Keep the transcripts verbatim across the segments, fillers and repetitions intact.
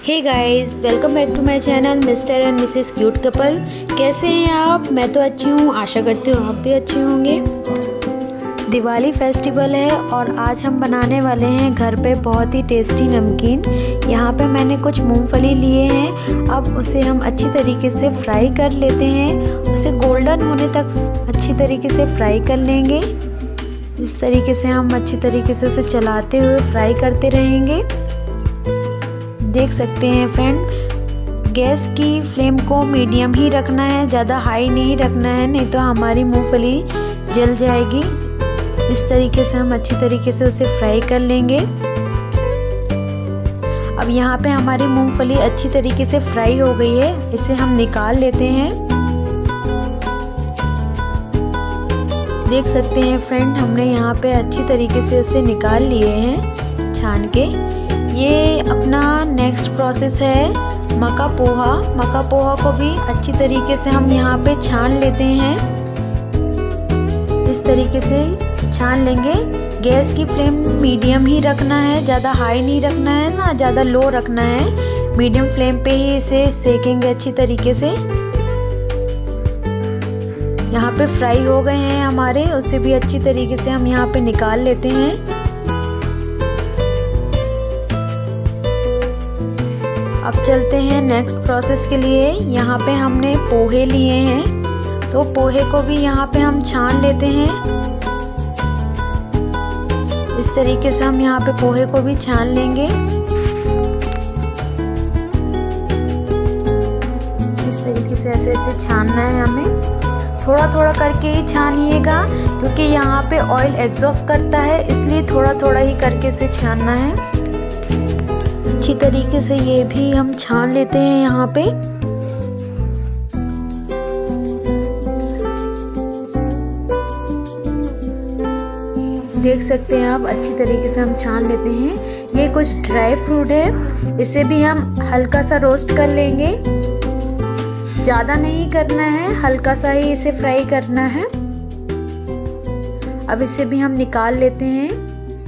Hey guys, welcome back to my channel Mr and Mrs cute couple. कैसे हैं आप? मैं तो अच्छी हूँ, आशा करती हूँ आप भी अच्छे होंगे। दिवाली फेस्टिवल है और आज हम बनाने वाले हैं घर पे बहुत ही टेस्टी नमकीन। यहाँ पे मैंने कुछ मूंगफली लिए हैं। अब उसे हम अच्छी तरीके से फ्राई कर लेते हैं। उसे गोल्डन होने तक अच्छी तरीके से फ्राई कर लेंगे। इस तरीके से हम अच्छी तरीके से उसे चलाते हुए फ्राई करते रहेंगे। देख सकते हैं फ्रेंड, गैस की फ्लेम को मीडियम ही रखना है, ज़्यादा हाई नहीं रखना है, नहीं तो हमारी मूंगफली जल जाएगी। इस तरीके से हम अच्छी तरीके से उसे फ्राई कर लेंगे। अब यहाँ पे हमारी मूंगफली अच्छी तरीके से फ्राई हो गई है, इसे हम निकाल लेते हैं। देख सकते हैं फ्रेंड, हमने यहाँ पे अच्छी तरीके से उसे निकाल लिए हैं छान के। ये अपना नेक्स्ट प्रोसेस है मक्का पोहा। मक्का पोहा को भी अच्छी तरीके से हम यहाँ पे छान लेते हैं। इस तरीके से छान लेंगे। गैस की फ्लेम मीडियम ही रखना है, ज़्यादा हाई नहीं रखना है ना ज़्यादा लो रखना है। मीडियम फ्लेम पे ही इसे सेकेंगे अच्छी तरीके से। यहाँ पे फ्राई हो गए हैं हमारे, उसे भी अच्छी तरीके से हम यहाँ पे निकाल लेते हैं। अब चलते हैं नेक्स्ट प्रोसेस के लिए। यहाँ पे हमने पोहे लिए हैं, तो पोहे को भी यहाँ पे हम छान लेते हैं। इस तरीके से हम यहाँ पे पोहे को भी छान लेंगे। इस तरीके से ऐसे ऐसे छानना है हमें, थोड़ा थोड़ा करके ही छानिएगा क्योंकि यहाँ पे ऑयल एग्जॉस्ट करता है, इसलिए थोड़ा थोड़ा ही करके इसे छानना है। अच्छी तरीके से ये भी हम छान लेते हैं यहाँ पे। देख सकते हैं आप, अच्छी तरीके से हम छान लेते हैं। ये कुछ ड्राई फ्रूट है, इसे भी हम हल्का सा रोस्ट कर लेंगे। ज़्यादा नहीं करना है, हल्का सा ही इसे फ्राई करना है। अब इसे भी हम निकाल लेते हैं।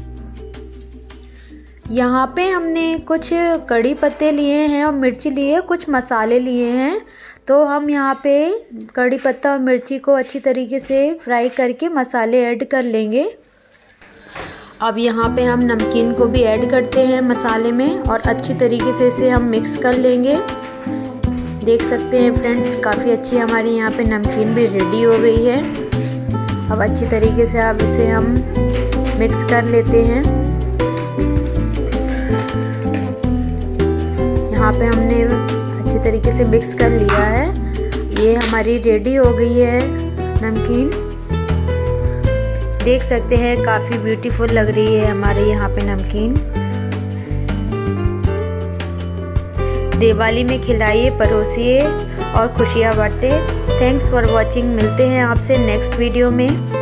यहाँ पे हमने कुछ कड़ी पत्ते लिए हैं और मिर्ची लिए है, कुछ मसाले लिए हैं। तो हम यहाँ पे कड़ी पत्ता और मिर्ची को अच्छी तरीके से फ्राई करके मसाले ऐड कर लेंगे। अब यहाँ पे हम नमकीन को भी ऐड करते हैं मसाले में और अच्छी तरीके से इसे हम मिक्स कर लेंगे। देख सकते हैं फ्रेंड्स, काफ़ी अच्छी हमारी यहाँ पे नमकीन भी रेडी हो गई है। अब अच्छी तरीके से अब इसे हम मिक्स कर लेते हैं। यहाँ पे हमने अच्छी तरीके से मिक्स कर लिया है। ये हमारी रेडी हो गई है नमकीन। देख सकते हैं काफ़ी ब्यूटीफुल लग रही है हमारे यहाँ पे नमकीन। दिवाली में खिलाइए, परोसिए और खुशियाँ बांटे। Thanks for watching. मिलते हैं आपसे नेक्स्ट वीडियो में।